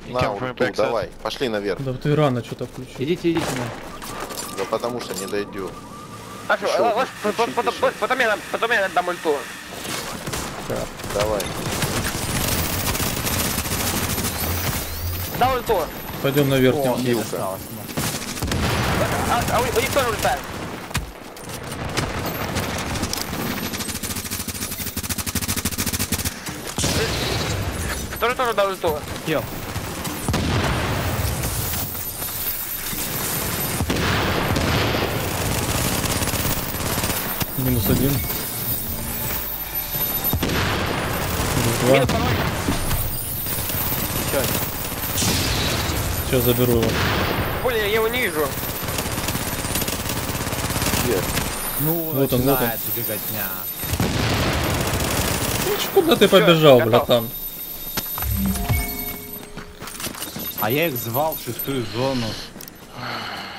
На ульту, давай, пошли наверх. Да ты рано что-то включил. Идите на. Да потому что не дойдем. Потом я дам ульту. Давай. Дал ульту. Пойдем наверх. О, мне Хилка. досталось. А у них тоже ульта. Тоже дал ульту. Хил. Минус один. Минус два. Минус второй. Еще один. Сейчас заберу его. Блин, я его не вижу. Ну, Вот он, начинается беготня. Куда ты побежал, Готов. братан? А я их звал в 6-ю зону.